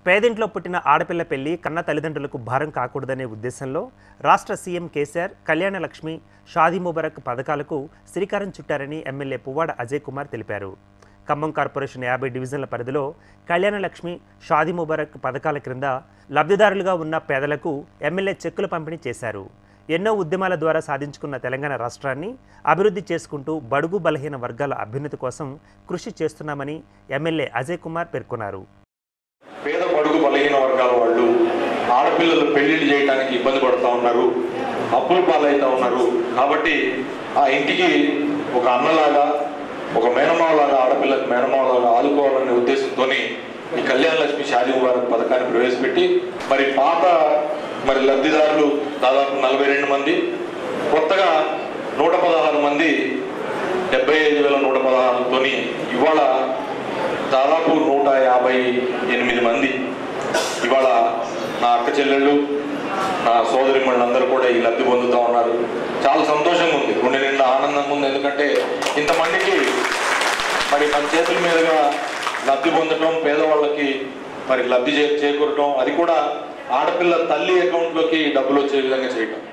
పేదింట్లో పుట్టిన ఆడపిల్ల పెళ్లి కన్న తల్లిదండ్రులకు భారం కాకూడదనే ఉద్దేశంలో రాష్ట్ర సీఎం కేసీఆర్ కళ్యాణ లక్ష్మి, షాదీ ముబారక్ పథకాలకు శ్రీకారం చుట్టారని ఎమ్మెల్యే పువ్వాడ అజయ్ కుమార్ తెలిపారు. ఖమ్మం కార్పొరేషన్ 50 డివిజన్ల పరిధిలో కళ్యాణ లక్ష్మి, షాదీ ముబారక్ పథకాల క్రింద లబ్ధిదారులుగా ఉన్న పేదలకు ఎమ్మెల్యే చెక్కులు పంపిణీ చేశారు. ఎన్నో ఉద్యమాల ద్వారా సాధించుకున్న తెలంగాణ రాష్ట్రాన్ని అభివృద్ధి చేసుకుంటూ బడుగు బలహీన వర్గాల అభ్యున్నతి కోసం కృషి చేస్తున్నామని ఎమ్మెల్యే అజయ్ కుమార్ పేర్కొన్నారు. పేద బడుగు బలహీన వర్గాల వాళ్ళు ఆడపిల్లలు పెళ్లిళ్ళు చేయడానికి ఇబ్బంది పడుతూ ఉన్నారు, అప్పుల పాలవుతూ ఉన్నారు. కాబట్టి ఆ ఇంటికి ఒక అన్నలాగా, ఒక మేనమావలాగా, ఆడపిల్లకి మేనమావలాగా ఆదుకోవాలనే ఉద్దేశంతో ఈ కళ్యాణ లక్ష్మి, షాదీ ముబారక్ పథకాన్ని ప్రవేశపెట్టి పాత లబ్ధిదారులు దాదాపు 42 మంది, కొత్తగా 116 మంది, 75,116తో ఇవాళ దాదాపు 158 మంది ఇవాళ నా అక్క చెల్లెళ్ళు, నా సోదరిమణులందరూ కూడా ఈ లబ్ధి పొందుతూ ఉన్నారు. చాలా సంతోషంగా ఉంది, గుండె నిండా ఆనందంగా ఉంది. ఎందుకంటే ఇంతమందికి మన చేతుల మీదుగా లబ్ధి పొందటం, పేదవాళ్ళకి లబ్ధి చేకూరటం, అది కూడా ఆడపిల్ల తల్లి అకౌంట్లోకి డబ్బులు వచ్చే విధంగా చేయటం.